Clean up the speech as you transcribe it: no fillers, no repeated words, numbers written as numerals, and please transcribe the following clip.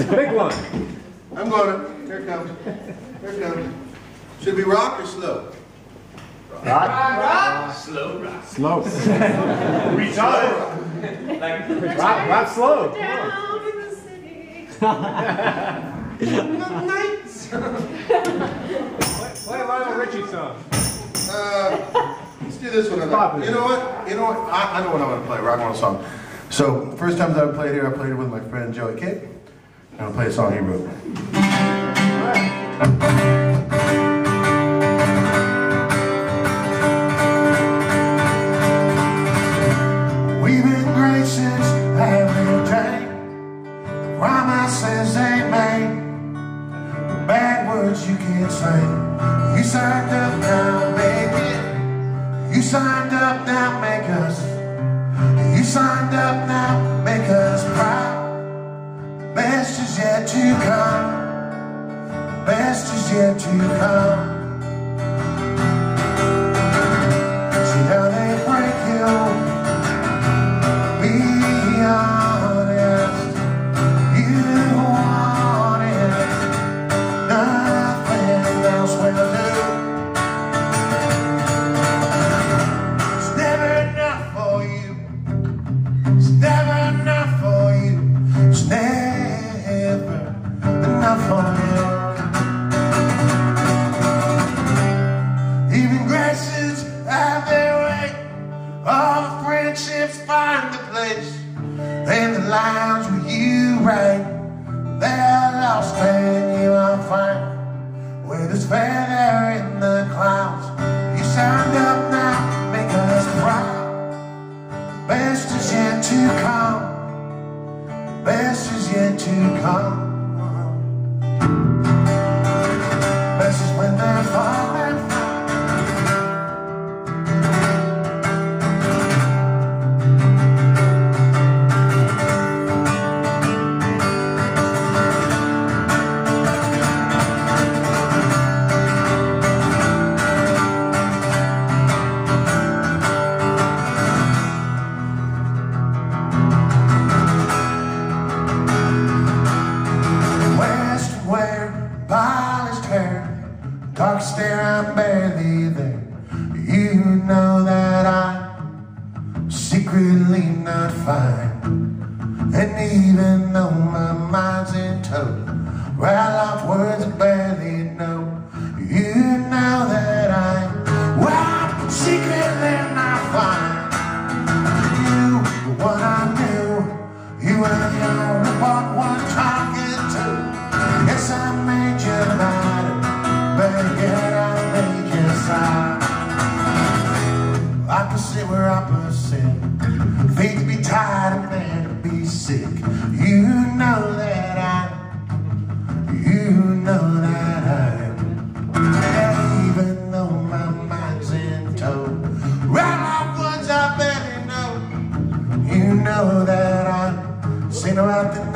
Big one. I'm going to. Here it comes. Here it comes. Should we rock or slow? Rock. Rock. Slow rock. Slow. Retarded. Like Rock slow. Down in the city. Play a Lionel Richie song. Let's do this one. You know what? You know what? I know what I'm going to play. Rock and roll song. So, first time I played here, I played it with my friend Joey Kidd. I'm going to play a song he wrote. We've been great since every day. The promises ain't made. The bad words you can't say. You signed up now, make it. You signed up now, make us. You signed up now, make us proud. The best is yet to come. The best is yet to come. See how they break you. Be honest. You want it. Nothing else will do. It's never enough for you. It's never enough for you. It's never enough for you. Even graces have their way. All friendships find the place. In the lines where you write, they're lost and you are fine. Where there's feather in the clouds. You signed up now, make us proud. Best is yet to come. Best is yet to come. Best is when they're falling. Dark stare, I'm barely there. You know that I'm secretly not fine. And even though my mind's in tow, right off words I barely know. You know that I'm, well, secretly not fine. You were what I knew. You were the only one talking to. Yes, I made you lighter. But yet I made you sigh. Opposite, we're opposite. Faith to be tired and man to be sick. You know that even though my mind's in tow, right off words I barely know. You know that I seen her out the